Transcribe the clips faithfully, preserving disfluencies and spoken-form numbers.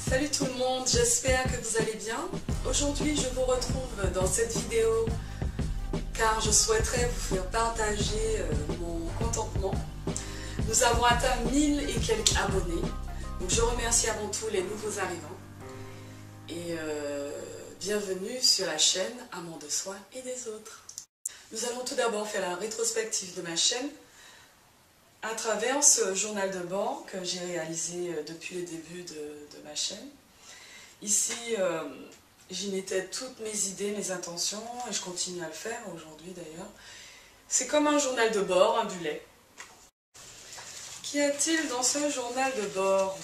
Salut tout le monde, j'espère que vous allez bien. Aujourd'hui je vous retrouve dans cette vidéo car je souhaiterais vous faire partager euh, mon contentement. Nous avons atteint mille et quelques abonnés, donc je remercie avant tout les nouveaux arrivants et euh, bienvenue sur la chaîne Amour de soi et des autres. Nous allons tout d'abord faire la rétrospective de ma chaîne à travers ce journal de bord que j'ai réalisé depuis le début de, de ma chaîne. Ici, euh, j'y mettais toutes mes idées, mes intentions, et je continue à le faire aujourd'hui d'ailleurs. C'est comme un journal de bord, un bullet. Qu'y a-t-il dans ce journal de bord?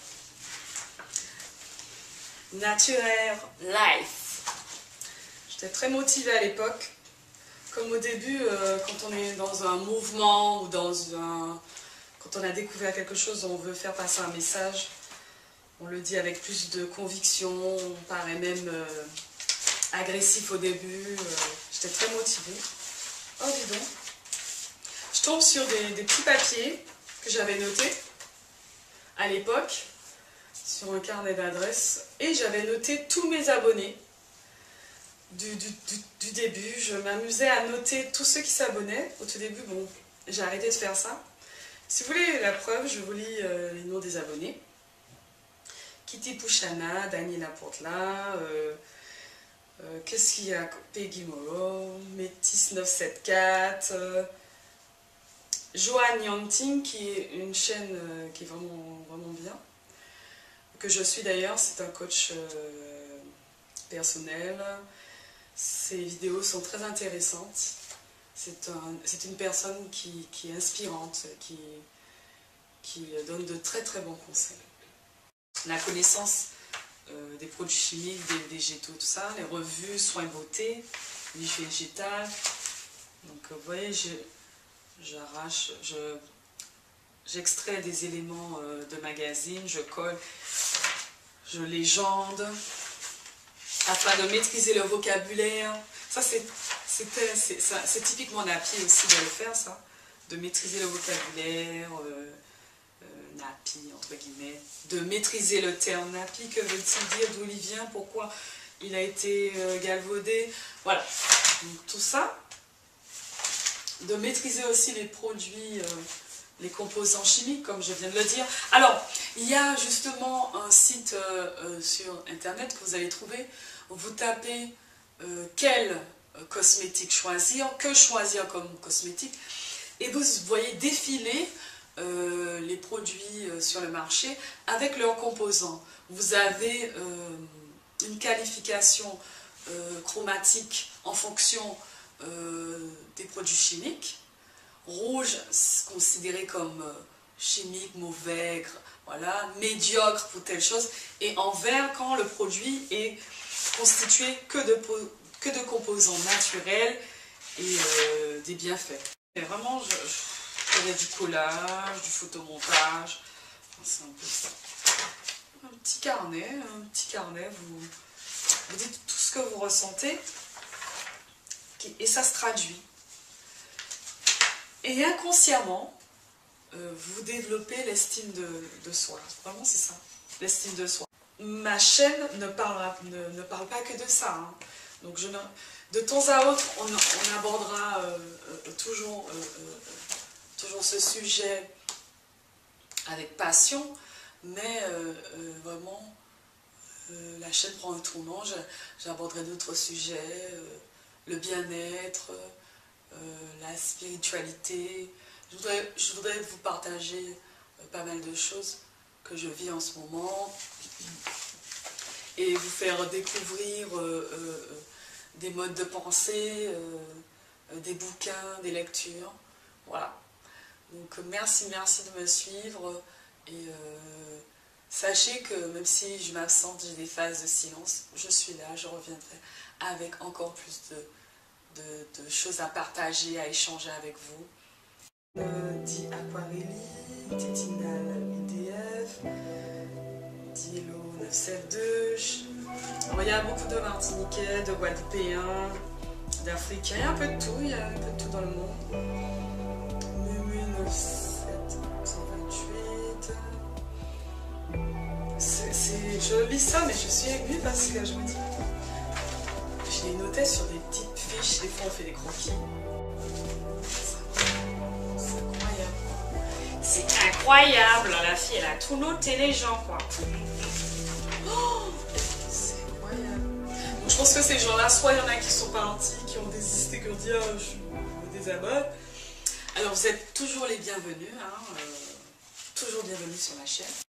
Naturel Life. J'étais très motivée à l'époque. Comme au début, euh, quand on est dans un mouvement ou dans un... quand on a découvert quelque chose, on veut faire passer un message, on le dit avec plus de conviction, on paraît même euh, agressif au début. Euh, J'étais très motivée. Oh, dis donc. Je tombe sur des, des petits papiers que j'avais notés à l'époque, sur un carnet d'adresses, et j'avais noté tous mes abonnés. Du, du, du, du début, je m'amusais à noter tous ceux qui s'abonnaient. Au tout début, bon, j'ai arrêté de faire ça. Si vous voulez la preuve, je vous lis euh, les noms des abonnés. Kitty Pouchana, Daniela Portla, euh, euh, qu'est-ce qu'il y a, Peggy Moro, Métis neuf cent soixante-quatorze, euh, Joanne Yanting, qui est une chaîne euh, qui est vraiment, vraiment bien, que je suis d'ailleurs, c'est un coach euh, personnel. Ces vidéos sont très intéressantes. C'est un, c'est une personne qui, qui est inspirante, qui, qui donne de très très bons conseils. La connaissance euh, des produits chimiques, des végétaux, tout ça, les revues, soins beauté, les végétales. Donc vous voyez, j'arrache, je, j'extrais des éléments euh, de magazines, je colle, je légende, afin de maîtriser le vocabulaire. Ça, c'est typiquement Napi aussi de le faire, ça. De maîtriser le vocabulaire, euh, euh, Napi, entre guillemets. De maîtriser le terme Napi, que veut-il dire, d'où il vient, pourquoi il a été euh, galvaudé. Voilà. Donc, tout ça. De maîtriser aussi les produits, euh, les composants chimiques, comme je viens de le dire. Alors, il y a justement un site euh, euh, sur Internet que vous allez trouver. Vous tapez euh, quel euh, cosmétique choisir, que choisir comme cosmétique, et vous voyez défiler euh, les produits euh, sur le marché avec leurs composants. Vous avez euh, une qualification euh, chromatique en fonction euh, des produits chimiques. Rouge, considéré comme euh, chimique, mauvais, voilà, médiocre pour telle chose, et en vert quand le produit est constitué que de, que de composants naturels et euh, des bienfaits. Et vraiment, je, je faisais du collage, du photomontage, c'est un peu ça. Un petit carnet, un petit carnet, vous, vous dites tout ce que vous ressentez et ça se traduit. Et inconsciemment, euh, vous développez l'estime de, de soi. Vraiment, c'est ça, l'estime de soi. Ma chaîne ne, parlera, ne, ne parle pas que de ça. Hein. Donc je ne, de temps à autre, on, on abordera euh, euh, toujours, euh, euh, toujours ce sujet avec passion, mais euh, euh, vraiment, euh, la chaîne prend un tournant. J'aborderai d'autres sujets, euh, le bien-être, euh, la spiritualité. Je voudrais, je voudrais vous partager euh, pas mal de choses que je vis en ce moment et vous faire découvrir euh, euh, des modes de pensée, euh, euh, des bouquins, des lectures. Voilà. Donc merci, merci de me suivre et euh, sachez que même si je m'absente, j'ai des phases de silence, je suis là, je reviendrai avec encore plus de, de, de choses à partager, à échanger avec vous. Euh, dit Aquarelli, Tétinal I D F, Dilo neuf sept deux. Alors, il y a beaucoup de Martiniquais, de Guadeloupéens, d'Africains, il y a un peu de tout, il y a un peu de tout dans le monde. Mumu neuf sept cent vingt-huit. C'est je lis ça, mais je suis émue parce que je me dis... Je les notais sur des petites fiches, des fois on fait des croquis. C'est incroyable. C'est incroyable, la fille, elle a tout noté les gens, quoi. Oh, c'est incroyable. Donc je pense que ces gens-là, soit il y en a qui sont partis, qui ont désisté, qui ont dit oh, je me désabonne. Alors vous êtes toujours les bienvenus, hein, euh, toujours bienvenus sur ma chaîne.